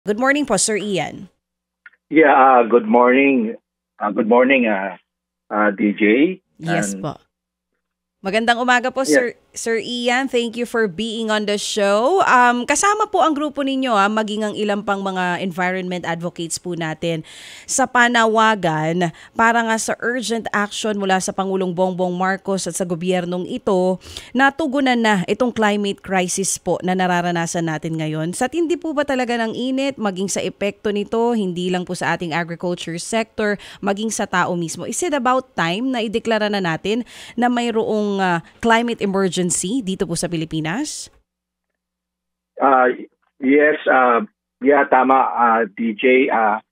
Good morning po, Sir Ian. Yeah, good morning. Good morning, DJ. Yes And po. Magandang umaga po, yes, Sir Ian. Thank you for being on the show. Kasama po ang grupo ninyo, maging ang ilang pang mga environment advocates po natin sa panawagan para nga sa urgent action mula sa Pangulong Bongbong Marcos at sa gobyernong ito, natugunan na itong climate crisis po na nararanasan natin ngayon. Sa tindi po ba talaga ng init, maging sa epekto nito, hindi lang po sa ating agriculture sector, maging sa tao mismo. Is it about time na ideklara na natin na mayroong climate emergency dito po sa Pilipinas? uh, yes, yeah, tama, DJ.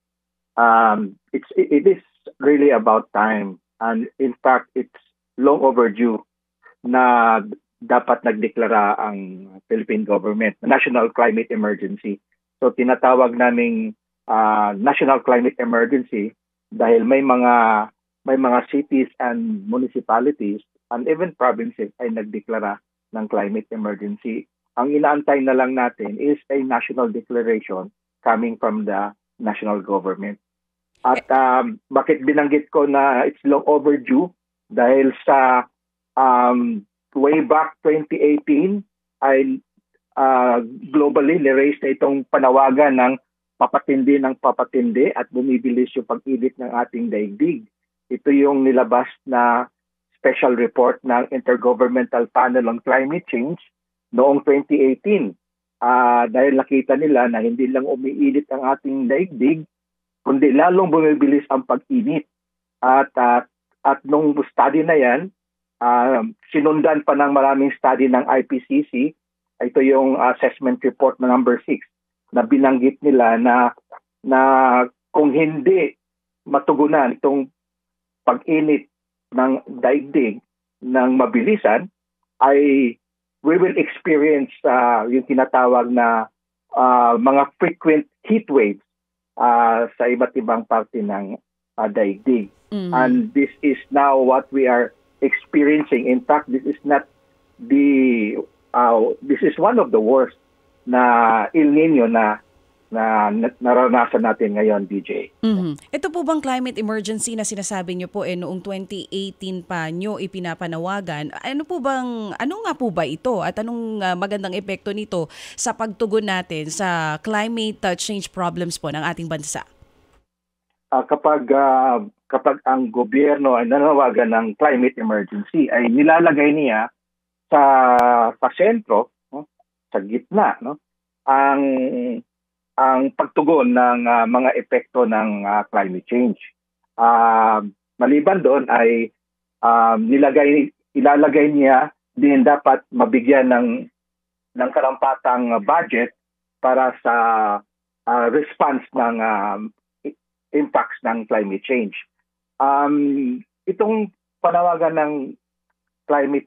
It is really about time, and in fact, it's long overdue na dapat nagdeklara ang Philippine government national climate emergency. So tinatawag naming national climate emergency dahil may mga cities and municipalities and even provinces ay nagdeklara ng climate emergency. Ang inaantay na lang natin is a national declaration coming from the national government. At bakit binanggit ko na it's long overdue? Dahil sa way back 2018 ay globally ni-raise na itong panawagan ng papatindi at bumibilis yung pag-init ng ating daigdig. Ito yung nilabas na special report ng Intergovernmental Panel on Climate Change noong 2018. Dahil nakita nila na hindi lang umiinit ang ating daigdig, kundi lalong bumibilis ang pag-init. At nung study na yan, sinundan pa ng maraming study ng IPCC. Ito yung assessment report na number 6 na binanggit nila na kung hindi matugunan itong pag-init ng daigdig ng mabilisan, ay we will experience yung tinatawag na mga frequent heat waves sa iba't ibang parte ng daigdig. And this is now what we are experiencing. In fact, this is not this is one of the worst na El Nino na naranasan natin ngayon, DJ. Ito po bang climate emergency na sinasabi niyo po noong 2018 pa niyo ipinapanawagan? Ano nga po ba ito at anong magandang epekto nito sa pagtugon natin sa climate change problems po ng ating bansa? Kapag ang gobyerno ay nanawagan ng climate emergency, ay nilalagay niya sa sentro, no, sa gitna, no, ang pagtugon ng mga epekto ng climate change. Maliban doon ay ilalagay niya din dapat mabigyan ng karampatang budget para sa response ng impacts ng climate change. Itong panawagan ng climate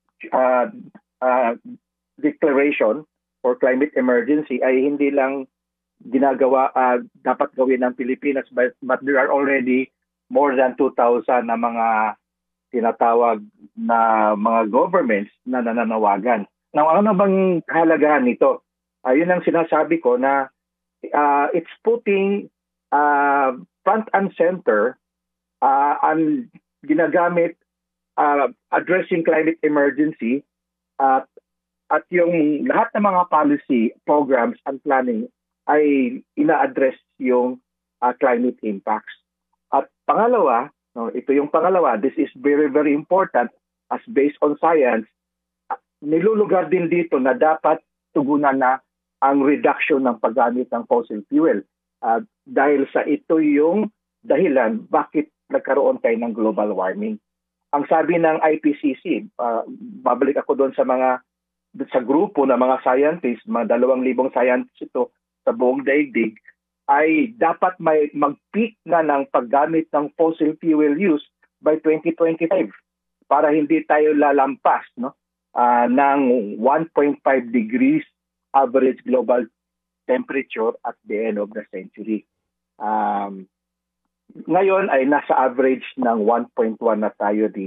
declaration or climate emergency ay hindi lang ginagawa dapat gawin ng Pilipinas, but there are already more than 2,000 na mga tinatawag na mga governments na nananawagan. Now, ano bang kahalagahan nito? Yun ang sinasabi ko na it's putting front and center ang ginagamit addressing climate emergency at yung lahat ng mga policy, programs and planning ay ina-address yung climate impacts. At pangalawa, no, ito yung pangalawa, this is very, very important as based on science, nilulugar din dito na dapat tugunan na ang reduction ng paggamit ng fossil fuel. Dahil sa ito yung dahilan bakit nagkaroon tayo ng global warming. Ang sabi ng IPCC, babalik ako doon sa grupo ng mga scientists, mga 2,000 scientists ito sa buong daigdig, ay dapat may mag-peak na ng paggamit ng fossil fuel use by 2025 para hindi tayo lalampas, no, ng 1.5 degrees average global temperature at the end of the century. Ngayon ay nasa average ng 1.1 na tayo, DJ.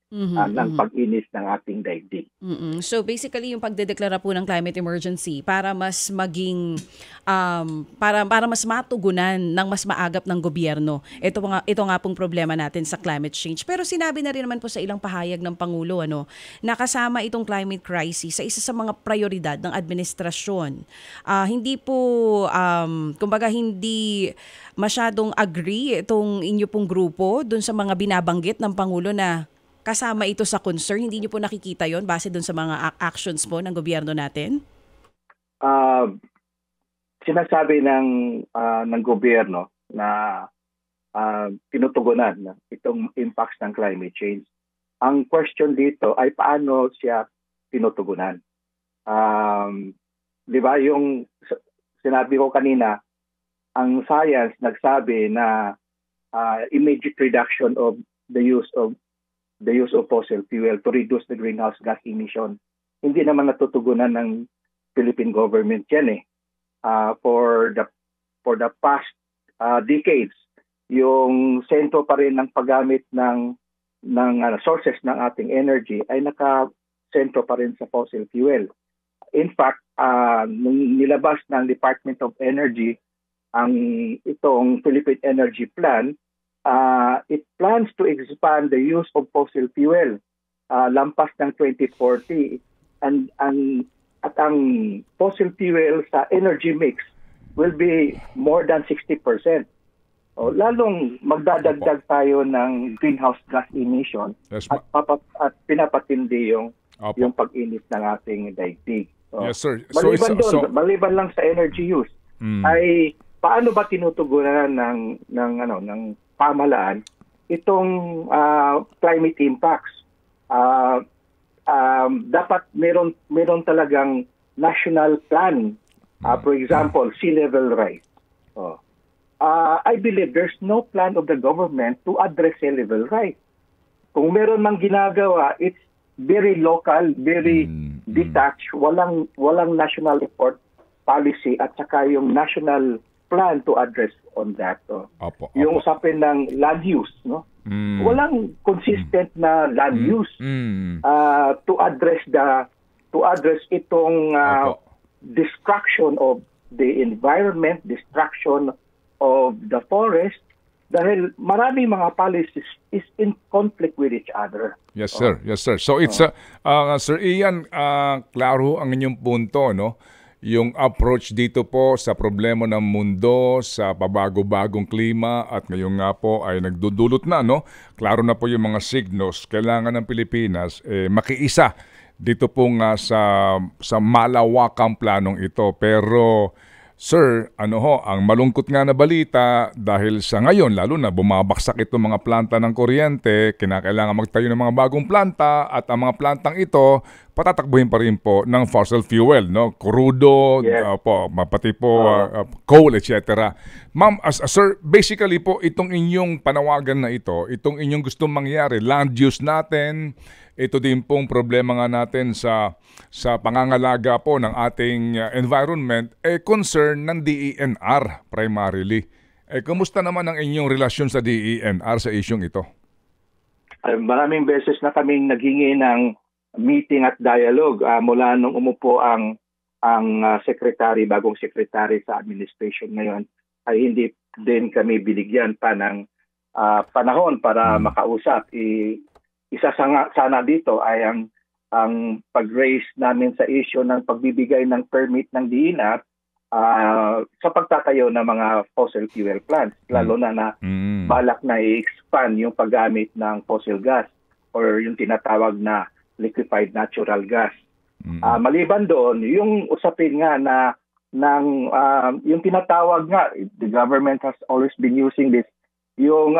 ng pag-inis ng ating daigdig. So basically yung pagdedeklara po ng climate emergency para mas maging para mas matugunan ng mas maagap ng gobyerno. Ito nga pong problema natin sa climate change. Pero sinabi na rin naman po sa ilang pahayag ng Pangulo nakasama itong climate crisis sa isa sa mga prioridad ng administrasyon. Hindi po kumbaga hindi masyadong agree itong inyo pong grupo dun sa mga binabanggit ng Pangulo na kasama ito sa concern. Hindi niyo po nakikita yon base dun sa mga actions po ng gobyerno natin? Sinasabi ng gobyerno na tinutugunan itong impacts ng climate change. Ang question dito ay paano siya tinutugunan. Di ba yung sinabi ko kanina, ang science nagsabi na immediate reduction of the use of fossil fuel to reduce the greenhouse gas emission. Hindi naman natutugunan ng Philippine government yan for the past decades. Yung sentro pa rin ng paggamit ng sources ng ating energy ay naka-sentro pa rin sa fossil fuel. In fact, nung nilabas ng Department of Energy itong Philippine Energy Plan, it plans to expand the use of fossil fuel lampas ng 2040 at ang fossil fuel sa energy mix will be more than 60%. Lalong magdadagdag tayo ng greenhouse gas emission at pinapatindi yung pag-init ng ating daigdig. Yes, sir. Maliban lang sa energy use, ay paano ba tinutugunan ng pamahalaan itong climate impacts? Dapat meron talagang national plan. For example, sea level rise. I believe there's no plan of the government to address sea level rise. Kung meron mang ginagawa, it's very local, very detached, walang national effort policy at saka yung national plan to address on that. Yung usapin ng land use, walang consistent na land use to address itong destruction of the environment, destruction of the forest, dahil maraming mga policies is in conflict with each other. Yes, sir. Yes, sir. So it's Sir Ian, klaro ang inyong punto, yung approach dito po sa problema ng mundo, sa pabago-bagong klima at ngayon nga po ay nagdudulot na, klaro na po yung mga signos. Kailangan ng Pilipinas makiisa dito po nga sa malawakang planong ito. Pero sir, ang malungkot nga na balita dahil sa ngayon, lalo na bumabaksak itong mga planta ng kuryente, kinakailangan magtayo ng mga bagong planta at ang mga plantang ito, patatakbuhin pa rin po ng fossil fuel, crudo, pati po coal, etc. Ma'am, sir, basically po itong inyong panawagan na ito, itong inyong gustong mangyari, land use natin, ito din pong problema nga natin sa pangangalaga po ng ating environment, concern ng DENR primarily. Kumusta naman ang inyong relasyon sa DENR sa isyong ito? Maraming beses na kaming naghingi ng meeting at dialogue mula nung umupo ang bagong secretary sa administration ngayon, ay hindi din kami binigyan pa ng panahon para makausap. Isa sana dito ay ang pag-raise namin sa issue ng pagbibigay ng permit ng DENR sa pagtatayo ng mga fossil fuel plants, lalo na balak na i-expand yung paggamit ng fossil gas or yung tinatawag na liquefied natural gas. Maliban doon, yung usapin nga yung tinatawag nga, the government has always been using this, yung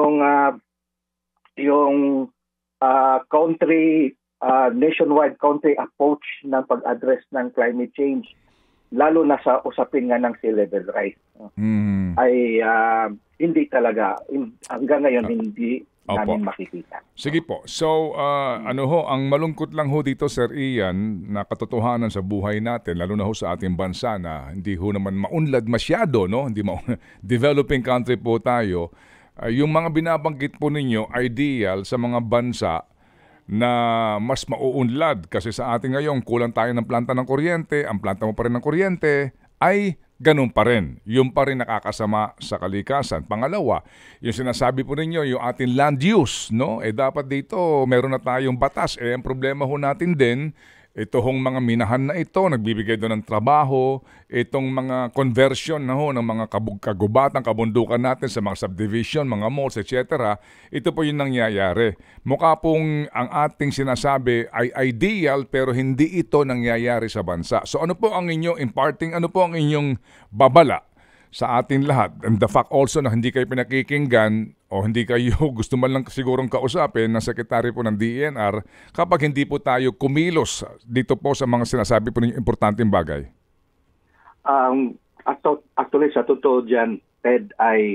nationwide country approach ng pag-address ng climate change, lalo na sa usapin nga ng sea level rise, ay hindi talaga, hanggang ngayon hindi namin makikita. Sige po. So, ang malungkot lang ho dito, Sir Ian, na katotohanan sa buhay natin, lalo na ho sa ating bansa na hindi ho naman maunlad masyado, hindi developing country po tayo. Yung mga binabanggit po ninyo, ideal sa mga bansa na mas mauunlad kasi sa ating ngayon kulang tayo ng planta ng kuryente, ang planta mo pa rin ng kuryente ay ganun pa rin. Yung pa rin nakakasama sa kalikasan. Pangalawa, yung sinasabi po ninyo, yung ating land use, no? Dapat dito meron na tayong batas. Ang problema ho natin din, ito hong mga minahan na ito, nagbibigay doon ng trabaho, itong mga conversion na ho ng mga kagubatan, kabundukan natin sa mga subdivision, mga malls, etc. Ito po yung nangyayari. Mukha pong ang ating sinasabi ay ideal pero hindi ito nangyayari sa bansa. So ano po ang inyong imparting, ano po ang inyong babala sa atin lahat? And the fact also na hindi kayo pinakikinggan o hindi kayo gusto man lang sigurong kausapin ng sekretary po ng DENR kapag hindi po tayo kumilos dito po sa mga sinasabi po ng importanteng bagay? Actually, sa totoo dyan, Ted, ay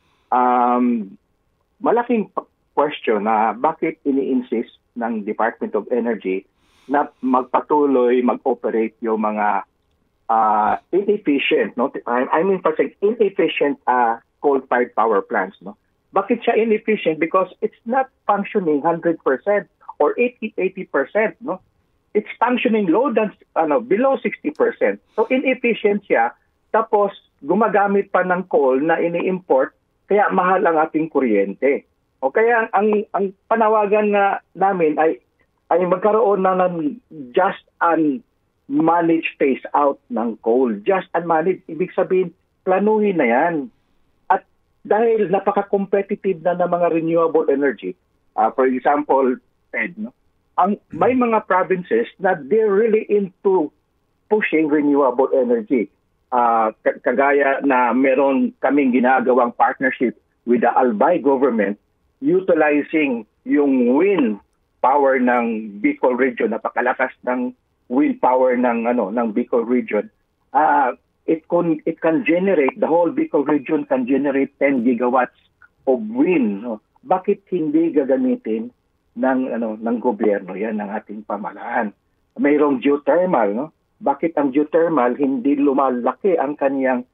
malaking question na bakit ini-insist ng Department of Energy na magpatuloy mag-operate yung mga inefficient, no? I mean, inefficient coal-fired power plants, no? Bakit siya inefficient? Because it's not functioning 100% or 80%, no? It's functioning below 60%. So inefficient siya, tapos gumagamit pa ng coal na ini-import, kaya mahal ang ating kuryente. O kaya ang panawagan na namin ay magkaroon na ng just and managed phase out ng coal. Just and managed, ibig sabihin, planuhin na yan. At dahil napaka-competitive na ng mga renewable energy, for example, Ed, no? May mga provinces na they're really into pushing renewable energy. Kagaya na meron kaming ginagawang partnership with the Albay government utilizing yung wind power ng Bicol region, napakalakas ng wind power ng Bicol region. It can generate, the whole Bicol region can generate 10 gigawatts of wind, no? Bakit hindi gagamitin ng gobyerno yan, ng ating pamahalaan? Mayroong geothermal, no? Bakit ang geothermal hindi lumalaki ang kaniyang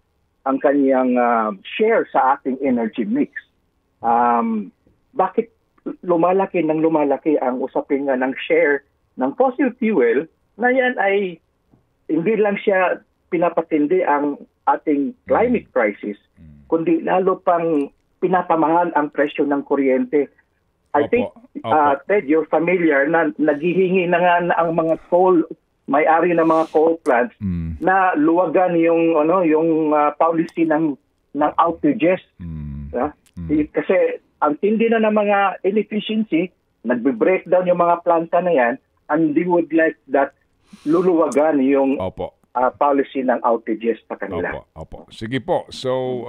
share sa ating energy mix? Bakit lumalaki ang usapin nga ng share ng fossil fuel na yan ay hindi lang siya pinapatindi ang ating climate crisis, kundi lalo pang pinapamahal ang presyo ng kuryente. I think, Ted, you're familiar na naghihingi na nga ang mga may-ari ng mga coal plants na luwagan yung policy ng outages. Kasi ang tindi na ng mga inefficiency, nagbe-breakdown yung mga planta na yan, and they would like that luluwagan yung policy ng outages sa kanila. Sige po. So,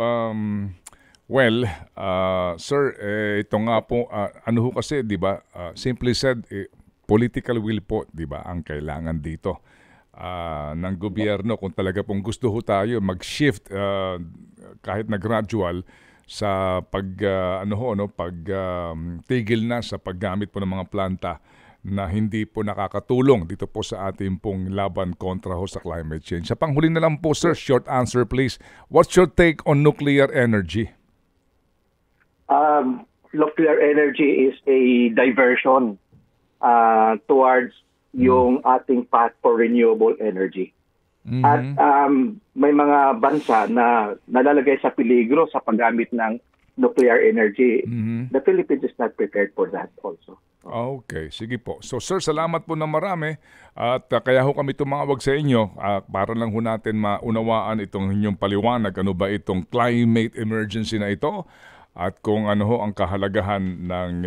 sir, ito nga po, ano ho kasi, di ba, simply said, political will po, di ba, ang kailangan dito ng gobyerno. Kung talaga pong gusto ho tayo mag-shift kahit na gradual sa tigil na sa paggamit po ng mga planta na hindi po nakakatulong dito po sa ating pong laban kontra ho sa climate change. Sa panghuli na lang po, sir, short answer please. What's your take on nuclear energy? Nuclear energy is a diversion towards yung ating path for renewable energy. At may mga bansa na nalalagay sa peligro sa paggamit ng nuclear energy. The Philippines is not prepared for that also. Okay, sige po. So sir, salamat po na marami at kaya ho kami tumawag sa inyo para lang ho natin maunawaan itong inyong paliwanag. Ano ba itong climate emergency na ito at kung ano ho ang kahalagahan ng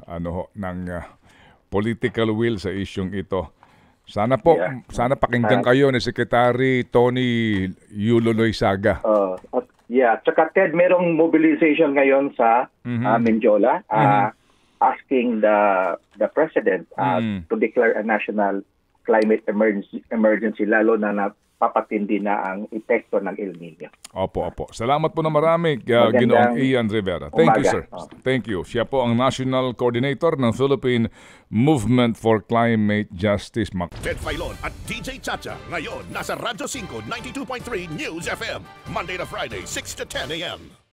political will sa isyung ito. Sana po, sana pakinggan kayo ni Secretary Tony Yulo Loizaga. Tsaka Ted, merong mobilization ngayon sa Menjola. Asking the president to declare a national climate emergency lalo na napapatindi na ang epekto ng El Niño. Opo. Salamat po na marami, Ginoong Ian Rivera. Thank you, sir. Thank you. Siya po ang National Coordinator ng Philippine Movement for Climate Justice. Ted Filon at DJ Chacha ngayon nasa Radyo 5 92.3 News FM Monday to Friday 6 to 10 a.m.